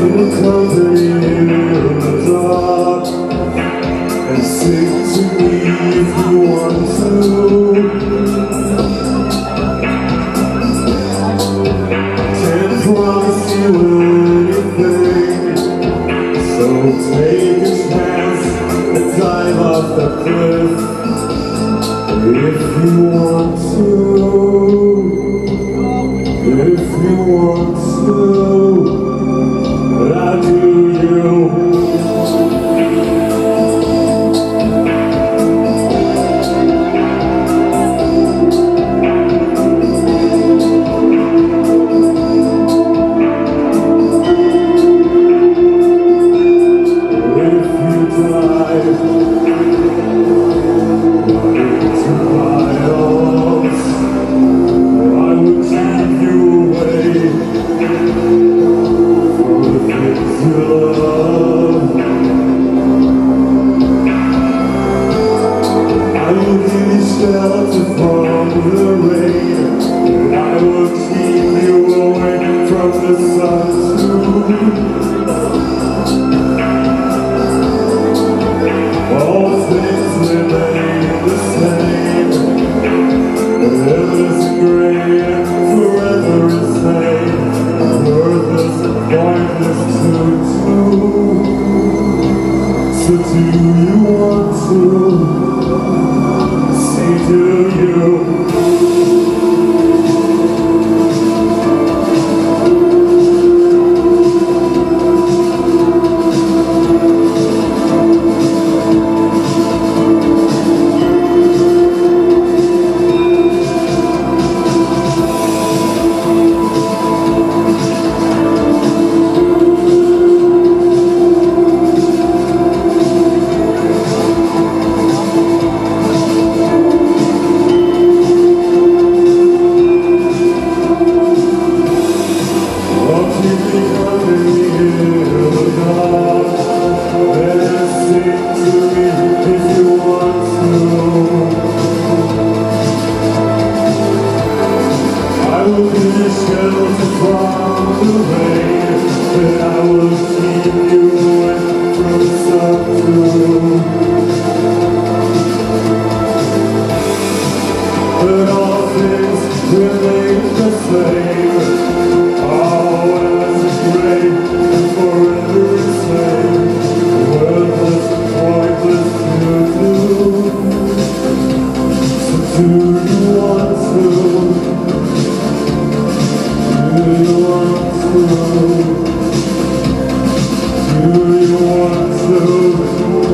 company in the dark, and sing to me if you want to. Can't promise you anything, so take a chance and dive off the cliff if you want to. If you want to, but I do you. If you dive into my arms, I would keep you away from the things you love. I will give you shelter from the rain, and I will keep you away from the sun too. All things remain the same, endless and great and forever insane, worthless and pointless too. So do you want to? Say do you? Shelter from the rain, but I will keep you away from the sun too. But all things remain the same, always great and forever insane, worthless and pointless to do. So do you want to? Do you want to? Do you want to?